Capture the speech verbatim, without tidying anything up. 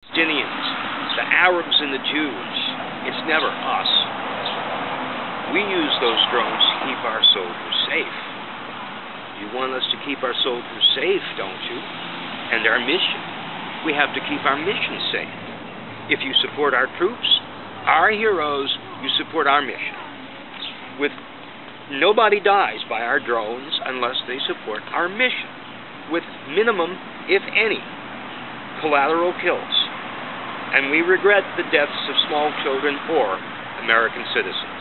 Palestinians, the Arabs and the Jews. It's never us. We use those drones to keep our soldiers safe. You want us to keep our soldiers safe, don't you? And our mission. We have to keep our mission safe. If you support our troops, our heroes, you support our mission. With nobody dies by our drones unless they support our mission, with minimum, if any, collateral kills. And we regret the deaths of small children or American citizens.